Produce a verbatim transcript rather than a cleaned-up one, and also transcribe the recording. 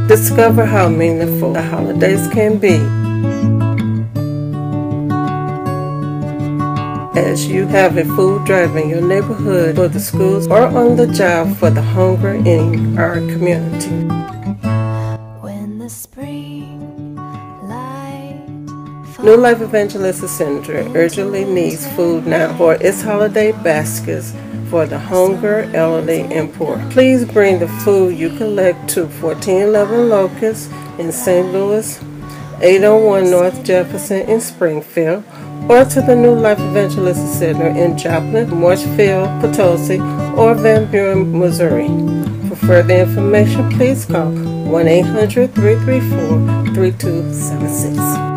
Discover how meaningful the holidays can be as you have a food drive in your neighborhood, for the schools, or on the job for the hunger in our community. When the spring light New Life Evangelistic Center urgently needs food now for its holiday baskets for the hunger, elderly, and poor. Please bring the food you collect to fourteen eleven Locust in Saint Louis, eight oh one North Jefferson in Springfield, or to the New Life Evangelistic Center in Joplin, Marshfield, Potosi, or Van Buren, Missouri. For further information, please call one eight hundred, three three four, three two seven six.